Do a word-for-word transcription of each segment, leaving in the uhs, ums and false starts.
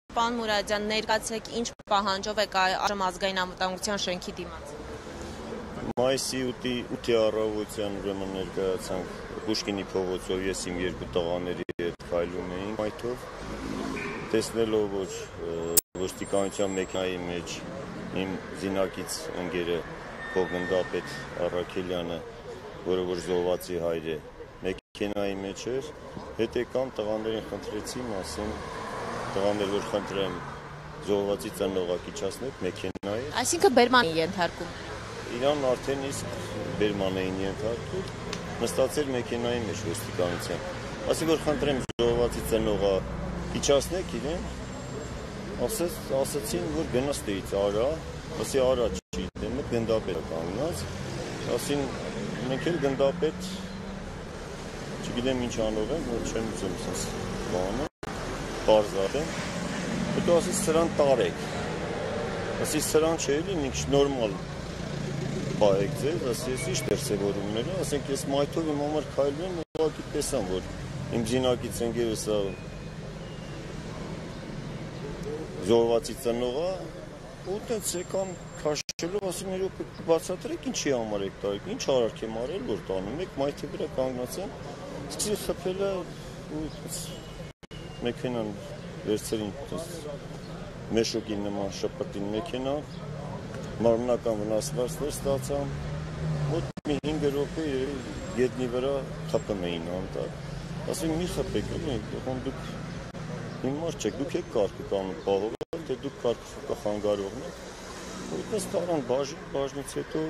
Պարոն Մուրադյան, ներկայացրեք ինչ պահանջով եք այժմ ազգային անվտանգության շենքի դիմաց։ Մայիսի ութի առավոտյան ուրեմն ներկայացանք Պուշկինի փողոցով, ես իմ երկու տղաների հետ քայլում էինք մայթով, տեսնելով որ ոստիկանության մեքենայի մեջ իմ զինակից ընկերը փոխգնդապետ Առաքելյանը, որը որ զոհվածի հայր է, մեքենայի մեջ էր, հետ եկան տղաներին խնդրեցին, ասեն տղաներ որ խնդրեմ զոհվածի ծնողը իջացնեք մեքենայի։ Այսինքն բերման էին ենթարկում։ Իրան արդեն իսկ բերման էին ենթարկում, նստածել մեքենայի մեջ ոստիկանության։ Ասի որ խնդրեմ զոհվածի ծնողը իջացնեք իրեն, ասեց, ասացին որ գնա ստեից արա, ասի արա չի, դեմը գնդապետը կանգնած, ասին մենք էլ գնդապետ չգիտեմ ինչ անող են, որ չեմ ուզում ասես բանը, պարզատ են, հետո ասից սրան տարեք, ասից սրան չէ էլի, ինքս նորմալ պայեք ձեզ, ասի ես ինչ դերսևորումները, ասենք ես մայթով իմ համար քայլում եմ, ուղղակի տեսամ, որ իմ զինակից ընկերը սա զոհվածի ծնողը, ու տենց եկան քաշելով, ասում են բացատրեք ինչի համար եք տարեք, ինչ արարք եմ արել, որ տանում եք, մայթի վրա կանգնած եմ, սկսի խփելը ու մեքենան վերցրին մեշոկի նման շպրտին մեքենա, մարմնական վնասվածքներ ստացան, մոտ մի հինգ րոպե գետնի վրա խփում էին անտակ, ասում մի խփեք, դուք հիմար չեք, դուք եք կարգը կանում պահողել, թե դուք կարգը խանգարողն եք, ու պես տարան բաժին, բաժնից հետո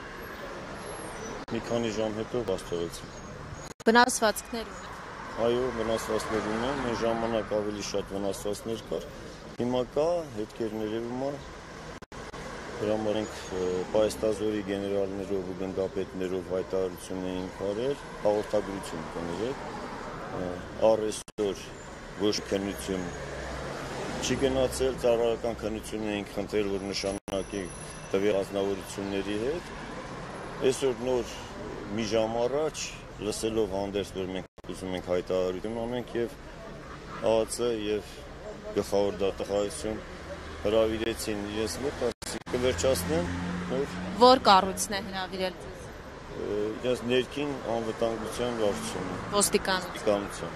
մի քանի ժամ հետո բաստողեցին։ Վնասվածքներ ունեն։ Այո, վնասվածքներ ունեն, մեր ժամանակ ավելի շատ վնասվածքներ կար, հիմա կա, հետքեր ներևում է, դրամար ենք պայստազորի գեներալներով ու գնդապետներով հայտարարություն էինք արել, հաղորդագրություն կներեք, առեսօր ոչ քննություն չի գնացել, ծառայական քննություն էինք խնդրել, որ նշանակի տվյալ ազնվորությունների հետ, այսօր նոր մի ժամ առաջ, լսելով հանդերձ, որ մենք ուզում ենք հայտարարություն անենք և ԱԱՑ և գլխավոր դատախազություն հրավիրեցին իրենց մոտ, ասի կվերջացնեն, որ կառույցն է հրավիրել իրենց ներքին անվտանգության վարչությունը, ոստիկանության։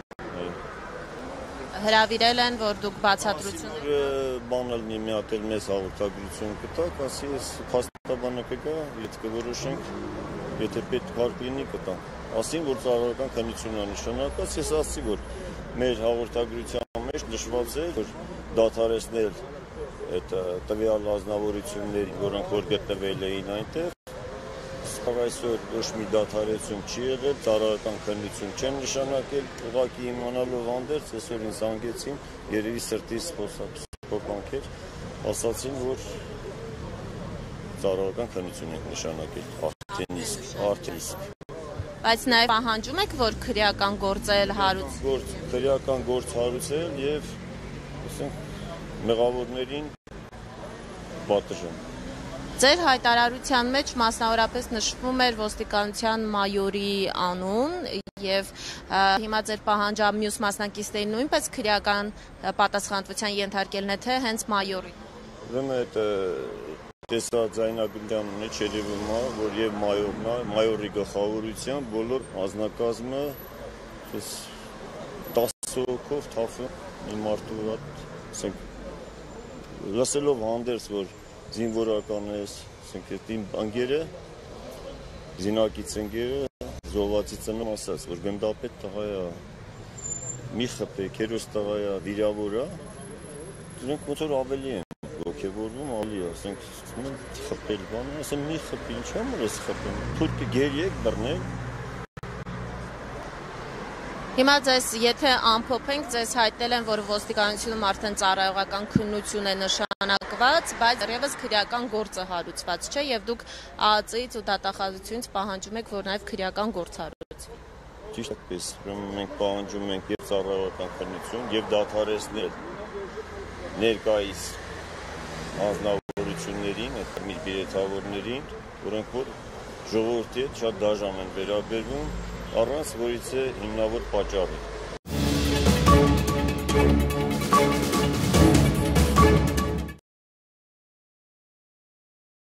Հրավիրել են, որ դուք բացատրություն բանել մի մի հատ էլ մեզ հաղորդագրություն կտակ, ասի ես փաստաբանը կգա, եթե կորոշենք, եթե պետք հարկ լինի կտանք, ասին, որ ծառայական քննություն է նշանակած, ես ասի, որ մեր հաղորդագրության մեջ նշված է, որ դադարեցնել այդ տվյալ ազնվորությունների, որոնք որ գտնվել էին այնտեղ, այսօր ոչ մի դադարեցում չի եղել, ծառայական քննություն չեն նշանակել, ուղղակի իմանալով հանդերձ, այսօր ինձ զանգեցին, երևի սրտիս սփոփանք էր, ասացին, որ ծառայական քննություն ենք նշանակել, արդեն իսկ, արդեն իսկ։ Բայց նաև պահանջում եք, որ քրեական գործել հարուց։ Քրեական գործ հարուցել և, ասենք, մեղավորներին պատժում։ Ձեր հայտարարության մեջ մասնավորապես նշվում էր ոստիկանության մայորի անուն և հիմա ձեր պահանջը մյուս մասնակիցներին նույնպես քրեական պատասխանատվության ենթարկելն է, թե հենց մայորի։ Ուրեմն այդ տեսաձայնագրության մեջ երևում է, որ և մայորի գլխավորությամբ բոլոր անձնակազմը տասը հոգով թափում մի մարդու հետ, ասենք, լսելով հանդերձ, որ զինվորական ես, ասենք, իմ ընկերը, զինակից ընկերը, զոհվածի ծնողը ասաց, որ գնդապետ տղա է, մի խփեք, հերոս տղա է, վիրավոր է, դրանք ոնց որ ավելի են ոգևորվում, ավելի է, ասենք, խփել բան, ասեմ, մի խփի, ինչ համար ես խփում, թուրք գերիեք, բռնեք։ Հիմա ձեզ, եթե ամփոփենք, ձեզ հայտնել են, որ ոստիկանությունում արդեն ծառայողական քննություն է նշանակված, բայց դեռևս քրեական գործը հարուցված չէ և դուք ԱԱՑ-ից ու դատախազությունից պահանջում եք, որ նաև քրեական գործ հարուցվի։ Ճիշտ այդպես, մենք պահանջում ենք և ծառայողական քննություն և դադարեցնել ներկայիս անձնավորություններին, այդ միրգիրեցավորներին, որոնք որ ժողովրդի հետ շատ դաժան են վերաբերվում, առանց որից է հիմնավոր պատճառը։